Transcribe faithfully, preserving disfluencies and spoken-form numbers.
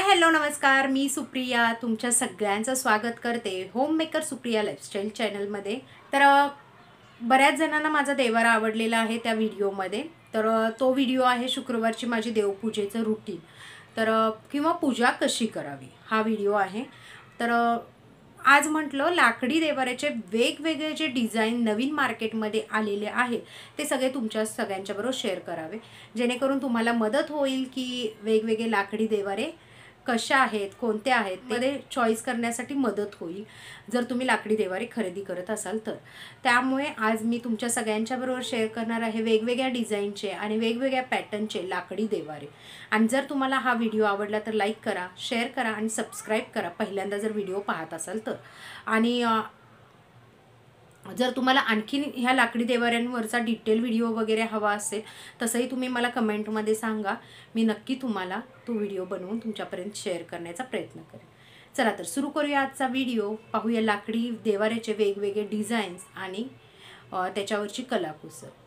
Hello नमस्कार, मी सुप्रिया तुमच्या सगळ्यांचं स्वागत करते होम मेकर सुप्रिया लाईफस्टाईल चॅनलमध्ये। तर बऱ्याच जणांना माझा देवारा आवडलेला आहे त्या व्हिडिओमध्ये। तर तो व्हिडिओ आहे शुक्रवारची माझी देवपूजेचं रूटीन, तर किंवा पूजा कशी करावी हा व्हिडिओ आहे। तर आज म्हटलं लाकडी देवाऱ्याचे वेगवेगळे जे डिझाइन नवीन मार्केटमध्ये आलेले आहे ते सगळे तुमच्या सगळ्यांच्याबरोबर शेअर करावे, जेणेकरून तुम्हाला मदत होईल की वेगवेगळे लाकडी देवारे कशा आहेत, कोणत्या आहेत मध्ये चॉईस करण्यासाठी मदत होईल जर तुम्ही लाकडी देवारे खरेदी करत असाल तर। त्यामुळे आज मी तुमच्या सगळ्यांच्याबरोबर शेअर करणार आहे वेगवेगळ्या डिझाईनचे आणि वेगवेगळ्या पॅटर्नचे लाकडी देवारे। आणि जर तुम्हाला हा व्हिडिओ आवडला तर लाईक करा, शेअर करा आणि सबस्क्राईब करा पहिल्यांदा जर व्हिडिओ पाहत असाल तर। आणि जर तुम्हाला आणखीन ह्या लाकडी देवाऱ्यांवरचा डिटेल व्हिडिओ वगैरे हवा असेल तसंही तुम्ही मला कमेंटमध्ये सांगा, मी नक्की तुम्हाला तो व्हिडिओ बनवून तुमच्यापर्यंत शेअर करण्याचा प्रयत्न करेन। चला तर सुरू करूया आजचा व्हिडिओ, पाहूया लाकडी देवाऱ्याचे वेगवेगळे डिझाईन्स आणि त्याच्यावरची कलाकुसर।